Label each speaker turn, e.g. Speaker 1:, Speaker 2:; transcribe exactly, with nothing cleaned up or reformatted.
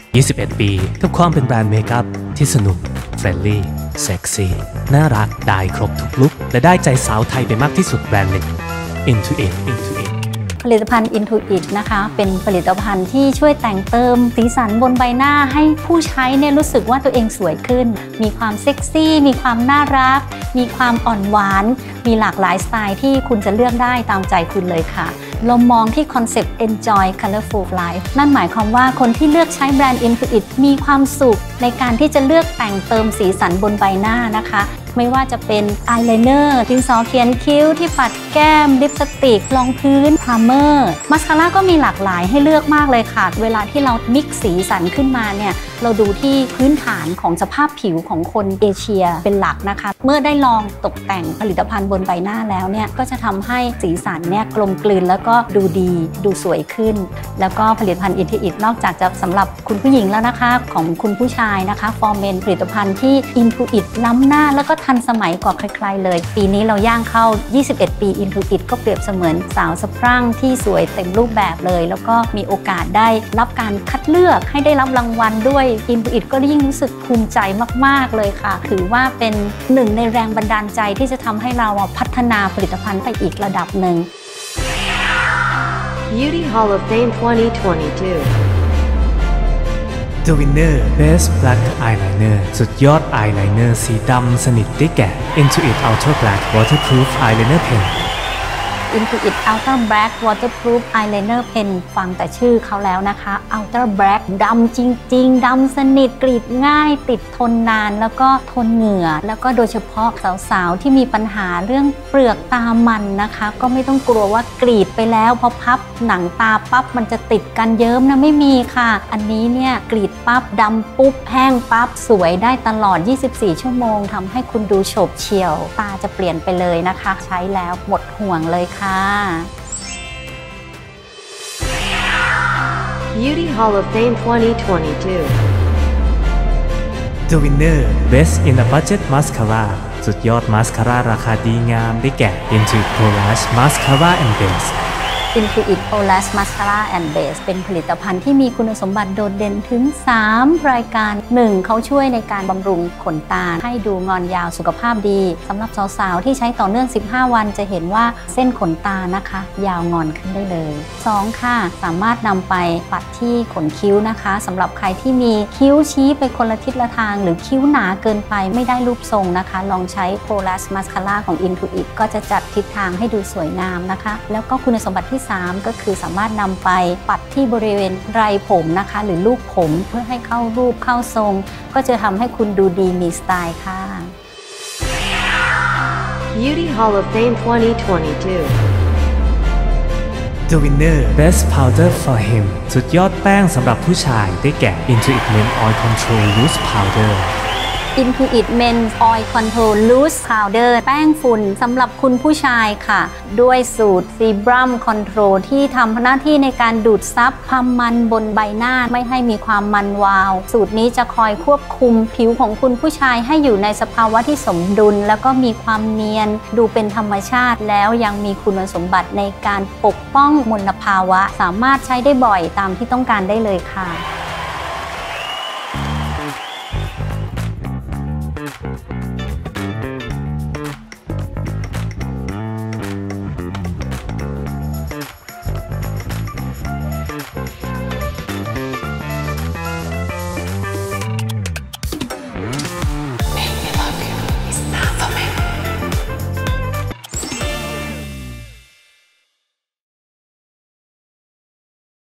Speaker 1: ยี่สิบเอ็ด ปีกับความเป็นแบรนด์เมคอัพที่สนุกเฟรนลี่เซ็กซี่น่ารักได้ครบทุกลุคและได้ใจสาวไทยไปมากที่สุดแบรนด์หนึ่ง Intuit Intuit
Speaker 2: ผลิตภัณฑ์ Intuit นะคะเป็นผลิตภัณฑ์ที่ช่วยแต่งเติมสีสันบนใบหน้าให้ผู้ใช้เนี่ยรู้สึกว่าตัวเองสวยขึ้นมีความเซ็กซี่มีความน่ารักมีความอ่อนหวานมีหลากหลายสไตล์ที่คุณจะเลือกได้ตามใจคุณเลยค่ะเรามองที่คอนเซปต์ Enjoy Colorful Life นั่นหมายความว่าคนที่เลือกใช้แบรนด์ Intuit มีความสุขในการที่จะเลือกแต่งเติมสีสันบนใบหน้านะคะไม่ว่าจะเป็นอายไลเนอร์ดินสอเขียนคิ้วที่ปัดแก้มลิปสติกรองพื้นพรามเมอร์มาสคาร่าก็มีหลากหลายให้เลือกมากเลยค่ะเวลาที่เรามิกซ์สีสันขึ้นมาเนี่ยเราดูที่พื้นฐานของสภาพผิวของคนเอเชียเป็นหลักนะคะเมื่อได้ลองตกแต่งผลิตภัณฑ์บนใบหน้าแล้วเนี่ยก็จะทำให้สีสันเนี่ยกลมกลืนแล้วก็ดูดีดูสวยขึ้นแล้วก็ผลิตภัณฑ์ Intuit นอกจากจะสำหรับคุณผู้หญิงแล้วนะคะของคุณผู้ชายนะคะ For Men ผลิตภัณฑ์ที่ Intuit ล้ำหน้าแล้วก็ทันสมัยกว่าใครๆเลยปีนี้เราย่างเข้ายี่สิบเอ็ด ปี Intuit ก็เปรียบเสมือนสาวสะพรั่งที่สวยเต็มรูปแบบเลยแล้วก็มีโอกาสได้รับการคัดเลือกให้ได้รับรางวัลด้วย Intuit ก็ยิ่งรู้สึกภูมิใจมากๆเลยค่ะถือว่าเป็นหนึ่งในแรงบันดาลใจที่จะทำให้เราพัฒนาผลิตภัณฑ์ไปอีกระดับหนึ่ง
Speaker 3: Beauty Hall of Fame twenty twenty-two
Speaker 1: The Winner Best Black Eyeliner สุดยอดอายไลเนอร์สีดำสนิทได้แก่ Intuit Ultra Black Waterproof Eyeliner Pen
Speaker 2: Intuit Ultra Black Waterproof Eyeliner Pen ฟังแต่ชื่อเขาแล้วนะคะ Ultra Black ดำจริงๆดำสนิทกรีดง่ายติดทนนานแล้วก็ทนเหงื่อแล้วก็โดยเฉพาะสาวๆที่มีปัญหาเรื่องเปลือกตามันนะคะก็ไม่ต้องกลัวว่ากรีดไปแล้วพอพับหนังตาปั๊บมันจะติดกันเยิ้มนะไม่มีค่ะอันนี้เนี่ยกรีดปั๊บดำปุ๊บแห้งปั๊บสวยได้ตลอดยี่สิบสี่ชั่วโมงทำให้คุณดูโฉบเฉี่ยวตาจะเปลี่ยนไปเลยนะคะใช้แล้วหมดห่วงเลยค่ะ
Speaker 3: Beauty Hall of Fame twenty twenty-two
Speaker 1: The Winner Best in a Budget Mascara สุดยอดมาสคาร่าราคาดีงามได้แก่ Intuit Polash Mascara and Base
Speaker 2: Intuit Polash Mascara and Base เป็นผลิตภัณฑ์ที่มีคุณสมบัติโดดเด่นถึงสามรายการ หนึ่ง เขาช่วยในการบำรุงขนตาให้ดูงอนยาวสุขภาพดีสำหรับสาวๆที่ใช้ต่อเนื่องสิบห้าวันจะเห็นว่าเส้นขนตานะคะยาวงอนขึ้นได้เลย สอง ค่ะสามารถนำไปปัดที่ขนคิ้วนะคะสำหรับใครที่มีคิ้วชี้ไปคนละทิศละทางหรือคิ้วหนาเกินไปไม่ได้รูปทรงนะคะลองใช้ Polash Mascara ของ Intuit ก็จะจัดทิศทางให้ดูสวยงามนะคะแล้วก็คุณสมบัติที่สามก็คือสามารถนำไปปัดที่บริเวณไรผมนะคะหรือลูกผมเพื่อให้เข้ารูปเข้าทรงก็จะทำให้คุณดูดีมีสไตล์ค่ะ
Speaker 3: Beauty Hall of Fame twenty twenty-two
Speaker 1: The Winner Best Powder for Him สุดยอดแป้งสำหรับผู้ชายได้แก่ Intuit Men Oil Control Loose Powder
Speaker 2: Intuit Men Oil Control Loose Powder แป้งฝุ่นสำหรับคุณผู้ชายค่ะด้วยสูตร Sebum Control ที่ทำหน้าที่ในการดูดซับความมันบนใบหน้าไม่ให้มีความมันวาวสูตรนี้จะคอยควบคุมผิวของคุณผู้ชายให้อยู่ในสภาวะที่สมดุลแล้วก็มีความเนียนดูเป็นธรรมชาติแล้วยังมีคุณสมบัติในการปกป้องมลภาวะสามารถใช้ได้บ่อยตามที่ต้องการได้เลยค่ะ